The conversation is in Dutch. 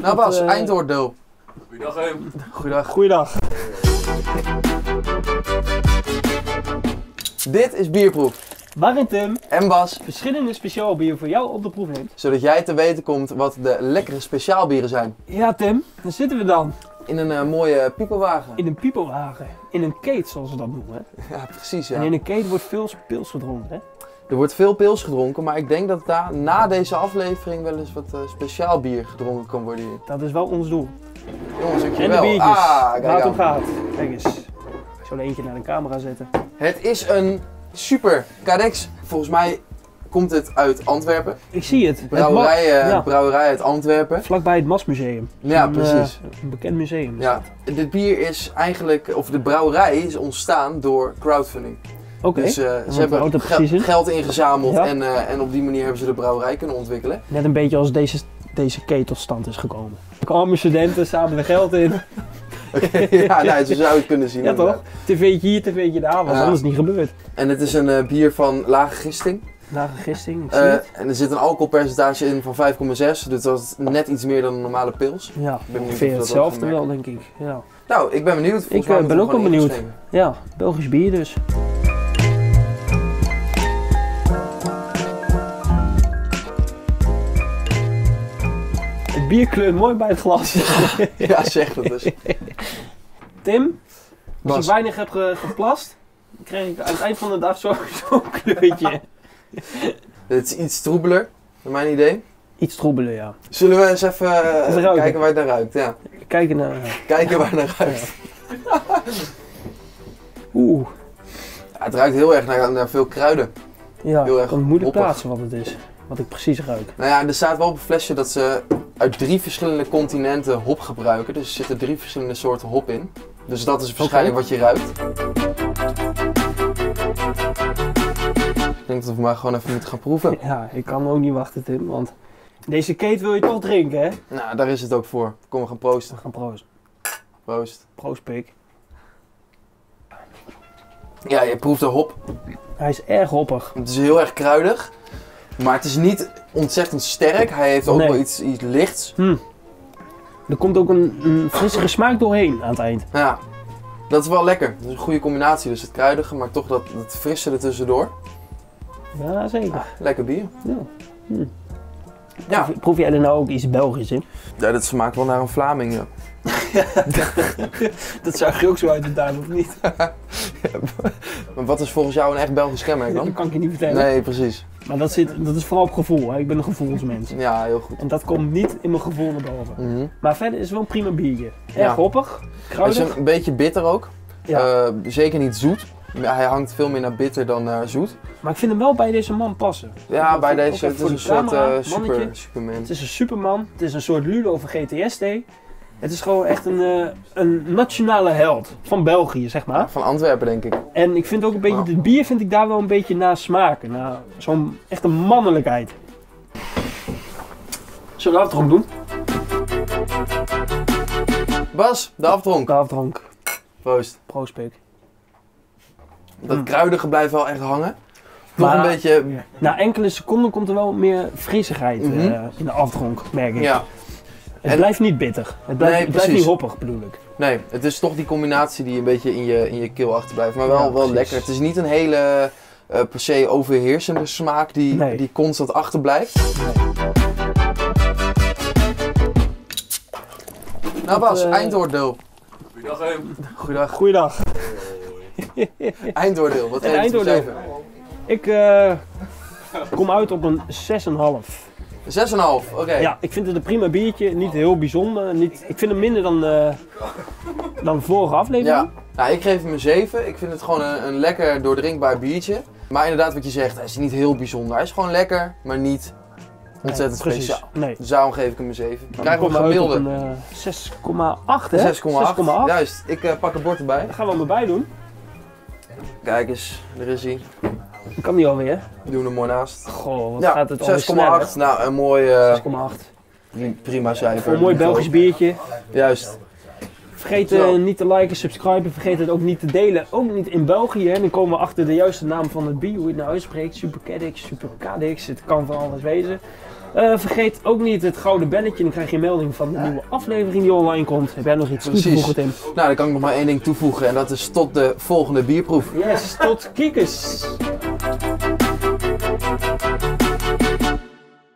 Nou Bas, eindoordeel. Goeiedag hem. Goeiedag. Goeiedag. Dit is Bierproef. Waarin Tim En Bas, verschillende speciaal bieren voor jou op de proef neemt. zodat jij te weten komt wat de lekkere speciaalbieren zijn. Ja Tim, daar zitten we dan. In een mooie piepelwagen. In een piepelwagen. In een keet zoals ze dat noemen. Ja, precies En ja. in een keet wordt veel pils gedronken. Hè? Er wordt veel pils gedronken, maar ik denk dat daar na deze aflevering wel eens wat speciaal bier gedronken kan worden hier. Dat is wel ons doel. Jongens, En de dankjewel. biertjes, Kijk waar het om aan. gaat. Kijk eens. Ik zal er eentje naar de camera zetten. Het is een super Cadex. Volgens mij komt het uit Antwerpen. Ik zie het. Brouwerij uit Antwerpen. Vlakbij het Masmuseum. Ja, Een, precies. Een bekend museum. is Ja, dit bier is eigenlijk, of de brouwerij is ontstaan door crowdfunding. dat. Oké. Dus ze wat hebben houdt dat precies in? geld ingezameld Ja. en op die manier hebben ze de brouwerij kunnen ontwikkelen. Net een beetje als deze keet tot stand is gekomen. Arme studenten zamelen geld in. Ja, nou, zo zou je het kunnen zien. Ja inderdaad. toch? TV'tje hier, TV'tje daar, was Ja. anders niet gebeurd. En het is een bier van lage gisting. Lage gisting, ik zie het. En er zit een alcoholpercentage in van 5,6, dus dat is net iets meer dan een normale pils. Ja, benieuwd of ongeveer dat hetzelfde ook wel denk ik. Ja, Nou, ik ben benieuwd. Volgens Ik, mij ben moeten we ook wel gewoon benieuwd. inschenken. ja, Belgisch bier dus. Het bier kleurt mooi bij het glas. Ja, zeg dat dus. Tim, als Bas. je weinig hebt geplast, dan krijg ik aan het eind van de dag zo'n kleurtje. Het is iets troebeler, naar mijn idee. Iets troebelen, ja. Zullen we eens even ruiken. kijken waar het naar ruikt? Ja. Kijken naar... Kijken waar het naar ruikt. Oeh, Ja, het ruikt heel erg naar veel kruiden. ja, Heel ik erg kan moeilijk hoppig. plaatsen wat het is. Wat ik precies ruik. Nou ja, er staat wel op het flesje dat ze uit 3 verschillende continenten hop gebruiken. Dus er zitten 3 verschillende soorten hop in. Dus dat is waarschijnlijk wat je ruikt. Ik denk dat we maar gewoon even moeten gaan proeven. Ja, ik kan ook niet wachten Tim, want deze keet wil je toch drinken hè? Nou, daar is het ook voor. Kom, we gaan proosten. We gaan proosten. Proost. Proost pik. Ja, je proeft de hop. Hij is erg hoppig. Het is heel erg kruidig. Maar het is niet ontzettend sterk. Hij heeft ook Nee. wel iets lichts. Er komt ook een frissere smaak doorheen aan het eind. Ja, dat is wel lekker. Dat is een goede combinatie. Dus het kruidige, maar toch dat frisse er tussendoor. Ja, zeker. Lekker bier. Ja. Ja, Proef jij er nou ook iets Belgisch in? ja, dat smaakt wel naar een Vlaming. Ja. Dat zag je ook zo uit de duim, of niet? Maar wat is volgens jou een echt Belgisch kenmerk Dat dan? kan ik je niet vertellen. Nee, precies. Maar dat is vooral op gevoel. Hè? Ik ben een gevoelsmens. Ja, heel goed. En dat komt niet in mijn gevoel naar boven. Mhm. Maar verder is het wel een prima biertje. Erg Ja. hoppig, Hij is kruidig. een beetje bitter ook. Ja. Zeker niet zoet. Hij hangt veel meer naar bitter dan naar zoet. Maar ik vind hem wel bij deze man passen. Ja, bij Ook deze even het is voor een de soort camera, mannetje. superman. Het is een superman. Het is een soort Ludo of een GTSD. Het is gewoon echt een nationale held van België, zeg maar. Van Antwerpen, denk ik. En ik vind ook een beetje, het bier vind ik daar wel een beetje naar smaken. Naar zo'n echte mannelijkheid. Zullen we de afdronk doen? Bas, de afdronk. De afdronk. Proost. Proost pik. Dat kruidige blijft wel echt hangen. Toch Maar- een beetje... Na enkele seconden komt er wel meer frissigheid in de afdronk, merk ik. Ja. Het En- blijft niet bitter. Het blijft, Nee, het blijft precies. niet hoppig, bedoel ik. Nee, het is toch die combinatie die een beetje in je keel achterblijft. Maar Ja, wel precies. lekker. Het is niet een hele per se overheersende smaak die, Nee. die constant achterblijft. Nou Bas, eindoordeel. Goeiedag hem. Goeiedag. Goeiedag. Eindoordeel, wat Het geef je eindoordeel. cijfer? Ik kom uit op een 6,5. 6,5, oké. Ja, ik vind het een prima biertje. Niet heel bijzonder. Ik vind hem minder dan de vorige aflevering. Ja. Nou, ik geef hem een 7. Ik vind het gewoon een lekker doordrinkbaar biertje. Maar inderdaad wat je zegt, hij is niet heel bijzonder. Hij is gewoon lekker, maar niet ontzettend precies. speciaal. Nee. Dus daarom geef ik hem een 7. Dan Krijgen we een komen uit op gemiddelde. een 6,8 hè? 6,8. Juist, ik pak een bord erbij. Daar gaan we hem erbij doen. Kijk eens, er is hij. Dat kan niet alweer. We doen hem mooi naast. Goh, wat Ja, gaat het alweer 6,8. Nou, een mooi 6,8. prima cijfer. Een mooi Belgisch biertje. Juist. Vergeet Zo. niet te liken, subscriben. Vergeet het ook niet te delen. Ook niet in België. Hè. Dan komen we achter de juiste naam van het bier. Hoe je het nou uitspreekt. Super Cadix, Super Cadix. Het kan van alles wezen. Vergeet ook niet het gouden belletje, dan krijg je een melding van de nieuwe aflevering die online komt. Heb jij nog iets toe te Precies. voegen, Tim? Nou, dan kan ik nog maar één ding toevoegen en dat is tot de volgende bierproef. Yes, tot kiekers!